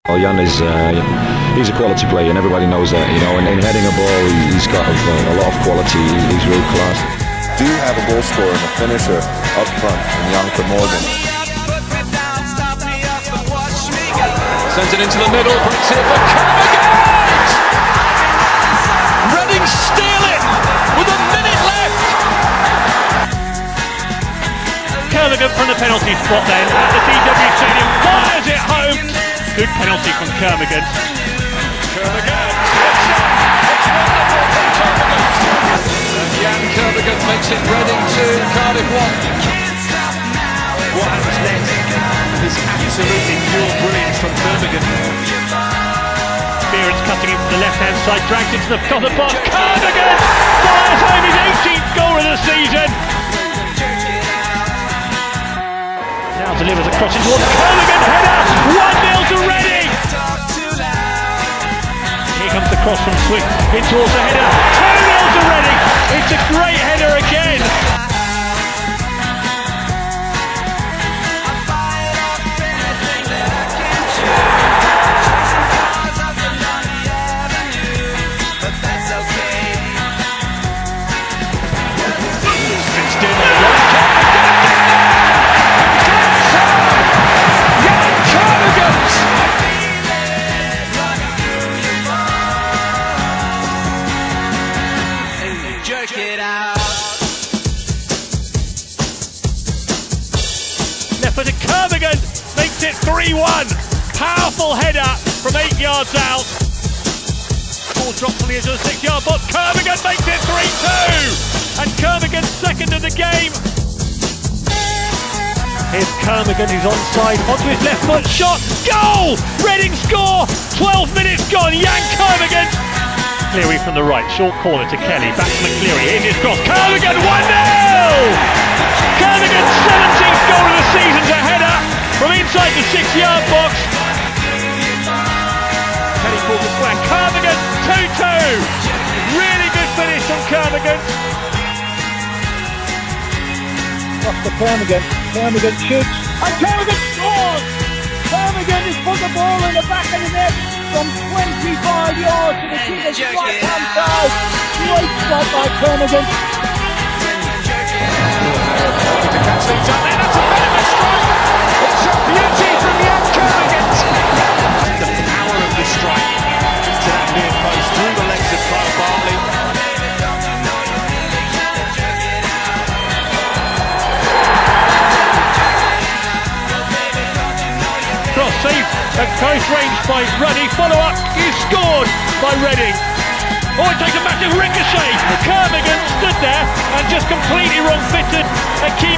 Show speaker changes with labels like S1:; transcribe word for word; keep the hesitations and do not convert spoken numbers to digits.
S1: Well, Jan is uh, he's a quality player, and everybody knows that. You know, and in heading a ball, he, he's got a, a lot of quality. He, he's real class.
S2: Do have a goal scorer and a finisher up front in Janke Morgan.
S3: Sends it into the middle, brings it for Kermorgant! Reading steal it with a minute left.
S4: Kermorgant from the penalty spot then at the D W Stadium fires it home. Good penalty from Kermorgant.
S3: Kermorgant, it's up. It's wonderful from Kermorgant. And Jan Kermorgant makes it Reading two, Cardiff one.
S4: What happens next is absolutely pure brilliance from Kermorgant. Spearance cutting in from the left-hand side, dragged into the corner box. Kermorgant fires home his eighteenth goal of the season. Now delivers a cross in towards Kermorgant, header, one nil to Reading. Here comes the cross from Swift, in towards the header, two nil to Reading. It's a great header again.
S3: Jerk it out.
S4: Left footed Kermorgant makes it three one. Powerful header from eight yards out. Ball drops on the edge of the six yard box. Kermorgant makes it three two. And Kermorgant second of the game. Here's Kermorgant who's onside. Onto his left foot. Shot. Goal! Reading score. twelve minutes gone. Jan Kermorgant. Cleary from the right, short corner to Kelly, back to McCleary, here's his cross, Kermorgant one nil! Kermorgant's seventeenth goal of the season's a header from inside the six yard box. Kelly pulls the square, Kermorgant two two! Really good finish from Kermorgant.
S5: Off to Kermorgant, Kermorgant shoots, and Kermorgant scores! Kermorgant has put the ball in the back of the net from twenty-five yards to the keeper's right hand side. Great shot by Kermorgant.
S3: To catch things up there, that's a bit of a strike. It's a beauty from Jan Kermorgant. The power of the strike to that near post through the legs of Kyle Bartley.
S4: Cross saved at close range by Ruddy. Follow up is scored by Reading. Oh, it takes a massive ricochet. Kermorgant stood there and just completely wrong-fitted a key